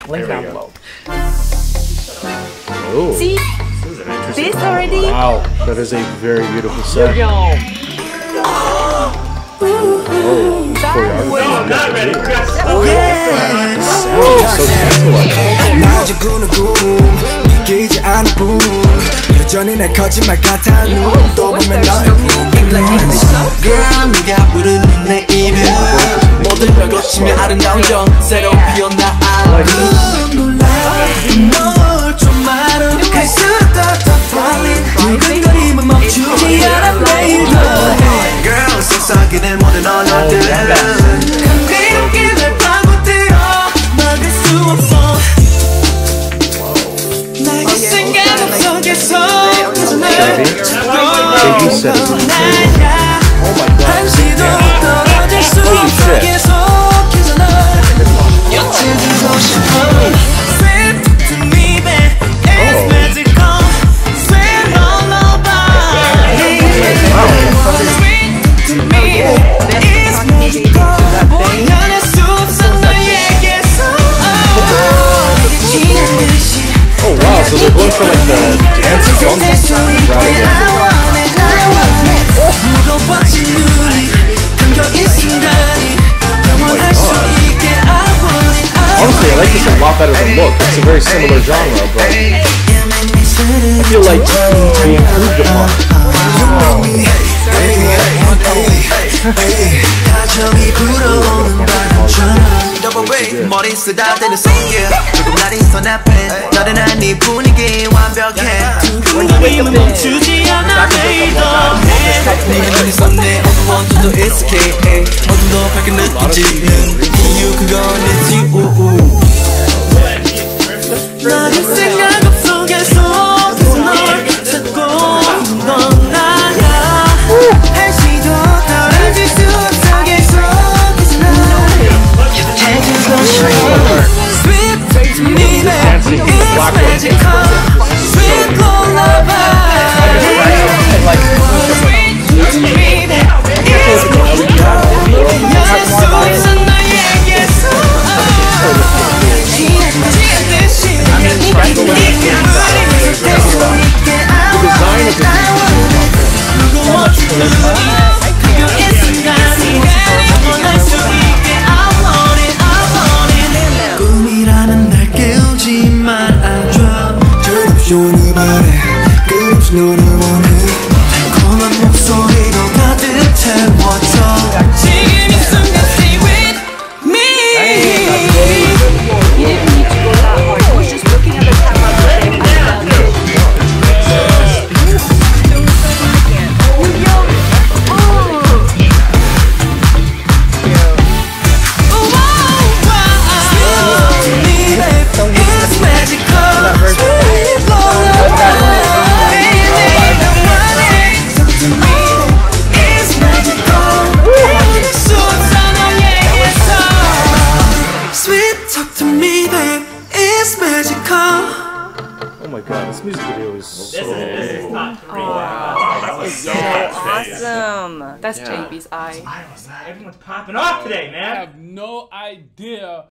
Link down below. Oh. See? This already? Wow, that is a very beautiful set. Yo. Oh, That was Not ready. so 이기지 않을 뿐 여전히 내 거짓말 같아 눈도 보면 너의 Girl 네가 부르는 내 이름 모든 걸 거치며 아름다운 정 새로 피어나 놀라 널 좀 알아 갈수록 더 falling 두근거림은 멈추지 않아 매일 더해 Girl 속삭이는 모든 언어들은 감미롭게 날 파고들어 막을 수 없어 Oh wow, so they're going for like the dance jump route again. Honestly, I like this a lot better than Look. It's a very similar genre, but I feel like they improved upon 머리 쓰다대는 손길 조금 날 있어 앞에 나른한 네 분위기 완벽해 두근거림은 멈추지 않아 매일 더해 네가 눈이 섰네 어느 원투도 escape 어둠 더 밝게 느껴지는 이유 그건 있지 나는 생각 속에서 널 찾고 있는 건 나야 할시도 떨어질 수 없어 계속 Sweet to me, baby, it's magical. Sweet lullaby. Sweet to me, baby, it's magical. 연애 속에서 너에게서 지듯이 이 기분이 될수 있게 I want it. 누구 멋진 눈이 그거 이 순간이 원할 수 있게 I want it. 꿈이라는 날 깨우지 말아줘 끝없이 오늘 바래 끝없이 너를 원해 달콤한 목소리로 가득 채워줘 지금 이 순간 stay with me You didn't need to go that hard. I was just looking at the camera and It's magical. Sweet lullaby. It's magical. Sweet talk to me, babe. It's magical. Oh my god, this music video is so... that was so awesome. That's JB's eye. Everyone's popping off today, man. I have no idea